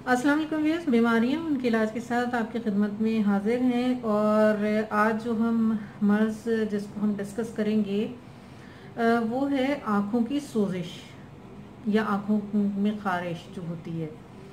अस्सलाम वालेकुम व्यूअर्स, बीमारियां उनके इलाज के साथ आपकी खिदमत में हाजिर हैं। और आज जो हम मर्ज़ जिसको हम डिस्कस करेंगे वो है आँखों की सोजिश या आँखों में खारिश जो होती है।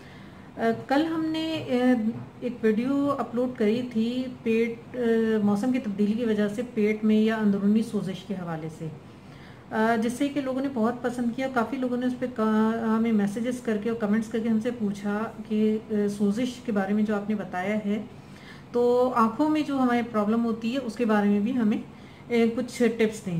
कल हमने एक वीडियो अपलोड करी थी पेट मौसम की तब्दीली की वजह से पेट में या अंदरूनी सोजिश के हवाले से, जिससे कि लोगों ने बहुत पसंद किया। काफ़ी लोगों ने उस पर हमें मैसेजेस करके और कमेंट्स करके हमसे पूछा कि सोजिश के बारे में जो आपने बताया है, तो आँखों में जो हमारे प्रॉब्लम होती है उसके बारे में भी हमें कुछ टिप्स दें,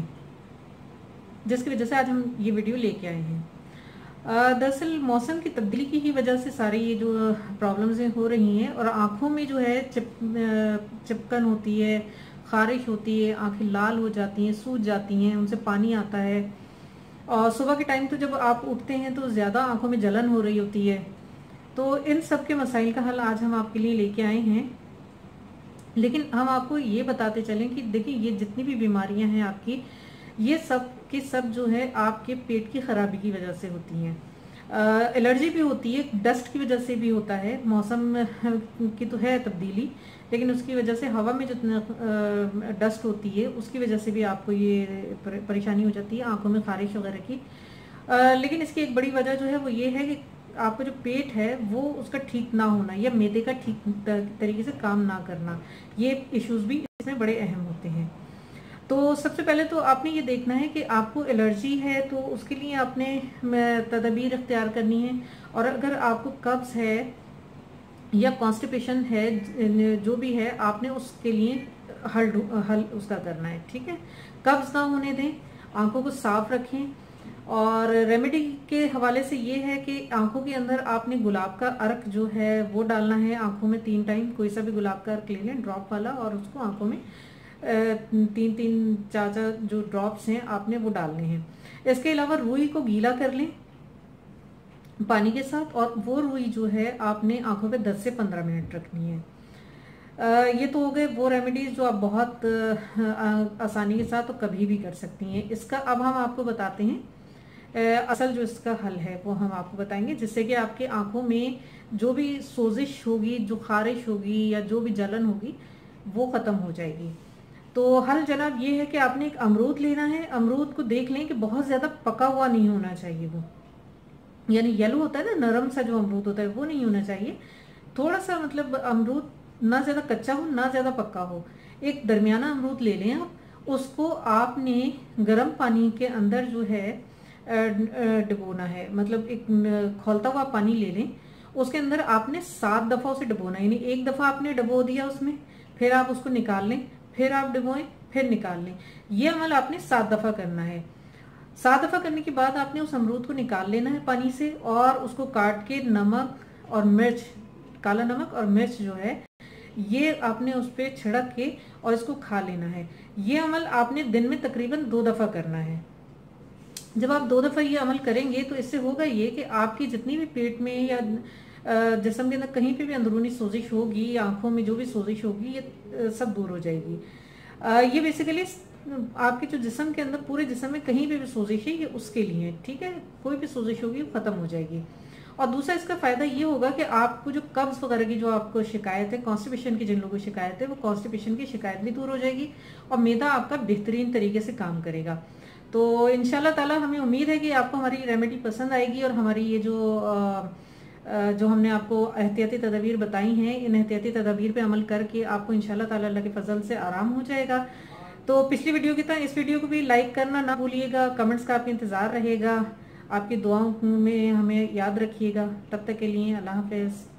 जिसकी वजह से आज हम ये वीडियो लेके आए हैं। दरअसल मौसम की तब्दीली की ही वजह से सारी ये जो प्रॉब्लम्स हो रही हैं, और आँखों में जो है चिपकन होती है, खारिश होती है, आंखें लाल हो जाती हैं, सूज जाती हैं, उनसे पानी आता है। और सुबह के टाइम तो जब आप उठते हैं तो ज़्यादा आंखों में जलन हो रही होती है। तो इन सब के मसाइल का हल आज हम आपके लिए लेके आए हैं। लेकिन हम आपको ये बताते चलें कि देखिए, ये जितनी भी बीमारियां हैं आपकी, ये सब के सब जो है आपके पेट की खराबी की वजह से होती हैं। एलर्जी भी होती है, डस्ट की वजह से भी होता है। मौसम की तो है तब्दीली, लेकिन उसकी वजह से हवा में जितना डस्ट होती है उसकी वजह से भी आपको ये परेशानी हो जाती है, आंखों में खारिश वगैरह की। लेकिन इसकी एक बड़ी वजह जो है वो ये है कि आपका जो पेट है वो उसका ठीक ना होना या मैदे का ठीक तरीके से काम ना करना, ये इश्यूज भी इसमें बड़े अहम होते हैं। तो सबसे पहले तो आपने ये देखना है कि आपको एलर्जी है, तो उसके लिए आपने तदबीर इख्तियार करनी है। और अगर आपको कब्ज़ है या कॉन्स्टिपेशन है, जो भी है, आपने उसके लिए हल उसका करना है। ठीक है, कब्ज़ ना होने दें, आंखों को साफ रखें। और रेमेडी के हवाले से ये है कि आंखों के अंदर आपने गुलाब का अर्क जो है वो डालना है आंखों में 3 टाइम। कोई सा भी गुलाब का अर्क ले लें, ड्रॉप वाला, और उसको आंखों में 3-4 जो ड्रॉप्स हैं आपने वो डालने हैं। इसके अलावा रुई को गीला कर लें पानी के साथ, और वो रुई जो है आपने आंखों पे 10 से 15 मिनट रखनी है। ये तो हो गए वो रेमेडीज जो आप बहुत आसानी के साथ तो कभी भी कर सकती हैं। इसका अब हम आपको बताते हैं असल जो इसका हल है वो हम आपको बताएंगे, जिससे कि आपकी आंखों में जो भी सोजिश होगी, जो खारिश होगी या जो भी जलन होगी वो ख़त्म हो जाएगी। तो हल जनाब ये है कि आपने एक अमरूद लेना है। अमरूद को देख लें कि बहुत ज़्यादा पका हुआ नहीं होना चाहिए, वो यानी येलो होता है ना, नरम सा जो अमरूद होता है वो नहीं होना चाहिए। थोड़ा सा मतलब अमरूद ना ज़्यादा कच्चा हो ना ज़्यादा पक्का हो, एक दरमियाना अमरूद ले लें आप। उसको आपने गर्म पानी के अंदर जो है डुबोना है, मतलब एक खौलता हुआ पानी ले लें, उसके अंदर आपने 7 दफ़ा उसे डुबोना है। यानी एक दफ़ा आपने डुबो दिया उसमें, फिर आप उसको निकाल लें, फिर आप डुबोएं, फिर निकाल लें। ये अमल आपने 7 दफ़ा करना है। 7 दफ़ा करने के बाद आपने उस अमरूद को निकाल लेना है पानी से, और उसको काट के नमक और मिर्च, काला नमक और मिर्च जो है ये आपने उस पर छिड़क के और इसको खा लेना है। ये अमल आपने दिन में तकरीबन 2 दफ़ा करना है। जब आप 2 दफ़ा ये अमल करेंगे तो इससे होगा ये कि आपकी जितनी भी पेट में या जिस्म के अंदर कहीं पे भी अंदरूनी सोजिश होगी, आंखों में जो भी सोजिश होगी, ये सब दूर हो जाएगी। ये बेसिकली आपके जो जिस्म के अंदर, पूरे जिस्म में कहीं पे भी सोजिश है ये उसके लिए, ठीक है, कोई भी सोजिश होगी वो ख़त्म हो जाएगी। और दूसरा इसका फ़ायदा ये होगा कि आपको जो कब्ज़ वगैरह की जो आपको शिकायत है, कॉन्स्टिपेशन की जिन लोगों को शिकायत है, वो कॉन्स्टिपेशन की शिकायत भी दूर हो जाएगी और मैदा आपका बेहतरीन तरीके से काम करेगा। तो इंशाल्लाह ताला हमें उम्मीद है कि आपको हमारी रेमेडी पसंद आएगी, और हमारी ये जो हमने आपको एहतियाती तदबीर बताई हैं, इन एहतियाती तदबीर पे अमल करके आपको इंशाल्लाह ताला अल्लाह के फजल से आराम हो जाएगा। तो पिछली वीडियो की तरह इस वीडियो को भी लाइक करना ना भूलिएगा, कमेंट्स का आपका इंतज़ार रहेगा, आपकी दुआओं में हमें याद रखिएगा। तब तक के लिए अल्लाह हाफ़िज़।